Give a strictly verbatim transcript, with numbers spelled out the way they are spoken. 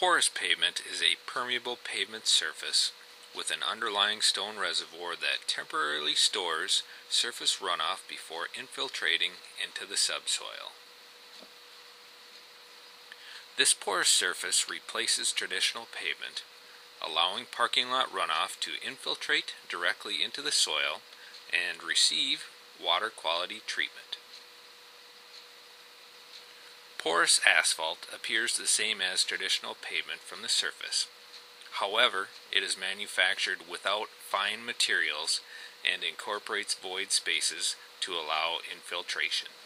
Porous pavement is a permeable pavement surface with an underlying stone reservoir that temporarily stores surface runoff before infiltrating into the subsoil. This porous surface replaces traditional pavement, allowing parking lot runoff to infiltrate directly into the soil and receive water quality treatment. Porous asphalt appears the same as traditional pavement from the surface. However, it is manufactured without fine materials and incorporates void spaces to allow infiltration.